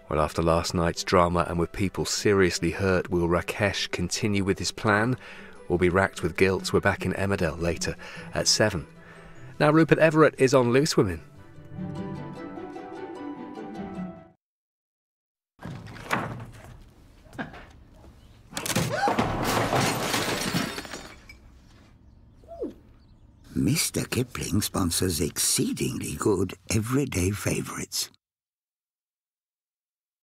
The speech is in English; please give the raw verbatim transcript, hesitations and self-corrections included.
Well, after last night's drama and with people seriously hurt, will Rakesh continue with his plan or be racked with guilt? We're back in Emmerdale later at seven. Now, Rupert Everett is on Loose Women. Mister Kipling sponsors exceedingly good everyday favourites.